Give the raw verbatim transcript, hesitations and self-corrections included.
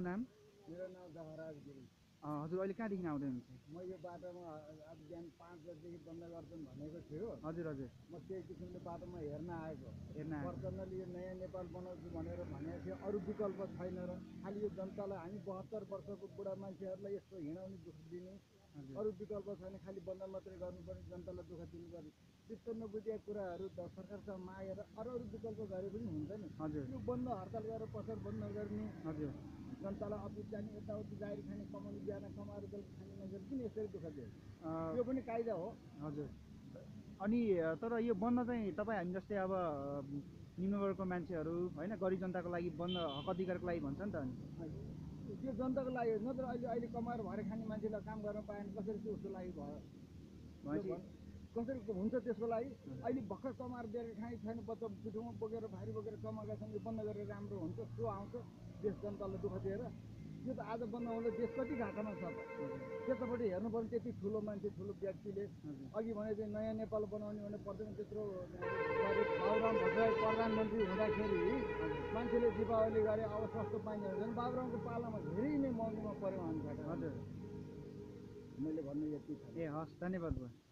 नाम? मेरो नाम दहराज गिरी। हजुर अहिले कहाँदेखि आउँदै हुनुहुन्छ? म यो बाटोमा आज बिहान पाँच बजेदेखि बन्द गर्छन् भनेको थियो। हजुर हजुर म त्यही किसिमले बाटोमा हेर्न आएको। हेर्न आएको। प्रचण्डले यो नयाँ नेपाल बनाउँछु भनेर भनेको थियो, अरू विकल्प छैन र खालि यो जनतालाई हामी बहत्तर वर्षको बुढा मान्छेहरूलाई यस्तो हिँडाउने दुःख दिने अरू विकल्प छैन, खालि बन्द मात्रै गर्नुपर्ने, जनतालाई दुःख दिनुपर्ने। त्यस्तो नबुझेका कुराहरू त सरकारसँग मागेर अरू अरू विकल्प गरे पनि हुन्छ नि। यो बन्द हडताल गरेर पसल बन्द गर्ने, हजुर जनतालाई अफिस जाने, यताउति गाडी खाने, कमाउने बिहान कमाएर बेलुका खाने मान्छेले किन यसरी दुःख दियो? यो पनि कायदा हो। हजुर अनि तर यो बन्द चाहिँ तपाईँ हामी जस्तै अब निम्न वर्गको मान्छेहरू होइन, गरिब जनताको लागि बन्द हक अधिकारको लागि भन्छ नि त। त्यो जनताको लागि हो, नत्र अहिले अहिले कमाएर भरे खाने मान्छेलाई काम गर्न पाएन कसरी चाहिँ उसको लागि भयो? कसरी हुन्छ त्यसको लागि? अहिले भर्खर कमाएर दिएर खाने छैन, बच्चा पिठोमा बोकेर भारी बोकेर कमाएका छन्, यो बन्द गरेर राम्रो हुन्छ सो आउँछ देश जनतालाई दुःख दिएर? त्यो त आज बन्द हुँदा देश कति घाटामा छ त? त्यतापट्टि हेर्नु पर्ने, त्यति ठुलो मान्छे ठुलो व्यक्तिले अघि भने चाहिँ नयाँ नेपाल बनाउने भने पर्दैन, त्यत्रो बाबुराम भट्टराई प्रधानमन्त्री हुँदाखेरि मान्छेले दीपावली गरे, अब सस्तो पाइन्छ भने बाबुरामको पालामा धेरै नै महँगोमा पऱ्यो हामी घाटा। हजुर मैले भन्नु यति छ। ए हस्, धन्यवाद भयो।